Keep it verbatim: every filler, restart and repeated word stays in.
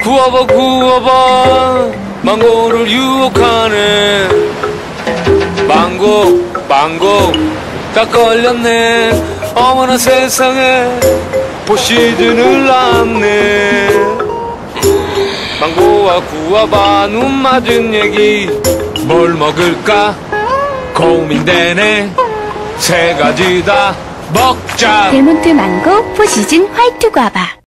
구워봐 구워봐 망고를 유혹하네. 망고 망고 딱 걸렸네. 어머나 세상에 보시지를 않네. 망고와 구워봐 눈 맞은 얘기 뭘 먹을까 고민되네. 세 가지 다 먹자. 델몬트 망고 포시즌 화이트 과바.